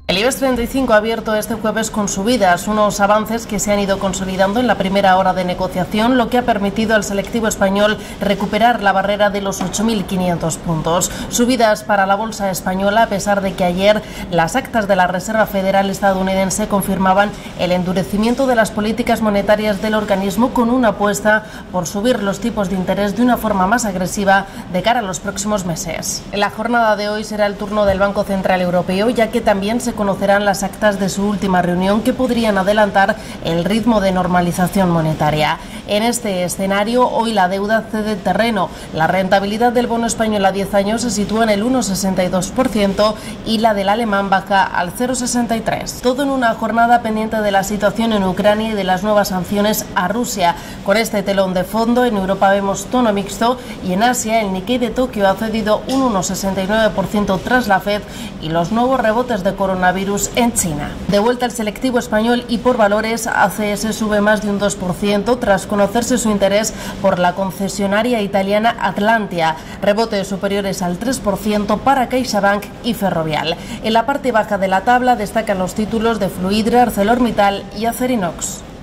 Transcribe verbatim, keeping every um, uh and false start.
El IBEX treinta y cinco ha abierto este jueves con subidas, unos avances que se han ido consolidando en la primera hora de negociación, lo que ha permitido al selectivo español recuperar la barrera de los ocho mil quinientos puntos. Subidas para la bolsa española, a pesar de que ayer las actas de la Reserva Federal estadounidense confirmaban el endurecimiento de las políticas monetarias del organismo, con una apuesta por subir los tipos de interés de una forma más agresiva de cara a los próximos meses. En la jornada de hoy será el turno del Banco Central Europeo, ya que también se conocerán las actas de su última reunión, que podrían adelantar el ritmo de normalización monetaria. En este escenario, hoy la deuda cede terreno. La rentabilidad del bono español a diez años se sitúa en el uno coma sesenta y dos por ciento y la del alemán baja al cero coma sesenta y tres por ciento. Todo en una jornada pendiente de la situación en Ucrania y de las nuevas sanciones a Rusia. Con este telón de fondo, en Europa vemos tono mixto y en Asia el Nikkei de Tokio ha cedido un uno coma sesenta y nueve por ciento tras la Fed y los nuevos rebotes de coronavirus virus en China. De vuelta al selectivo español y por valores, A C S sube más de un dos por ciento tras conocerse su interés por la concesionaria italiana Atlantia, rebotes superiores al tres por ciento para CaixaBank y Ferrovial. En la parte baja de la tabla destacan los títulos de Fluidra, ArcelorMittal y Acerinox.